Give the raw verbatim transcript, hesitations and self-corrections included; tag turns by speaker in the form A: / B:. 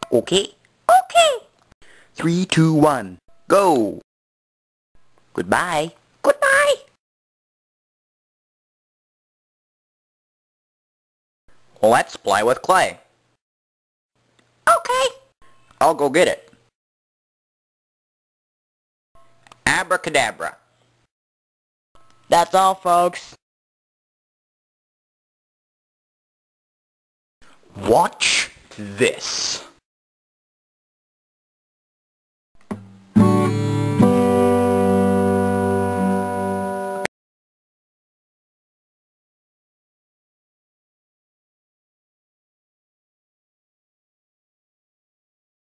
A: Okay? Okay! Three, two, one, go! Goodbye! Goodbye! Let's play with clay. Okay! I'll go get it. Abracadabra. That's all, folks. Watch this.